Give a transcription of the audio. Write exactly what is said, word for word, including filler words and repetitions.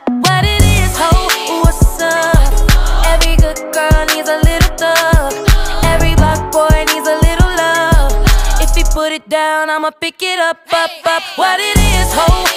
What it is, ho, what's up? Every good girl needs a little thug. Every black boy needs a little love. If he put it down, I'ma pick it up, up, up. What it is, ho,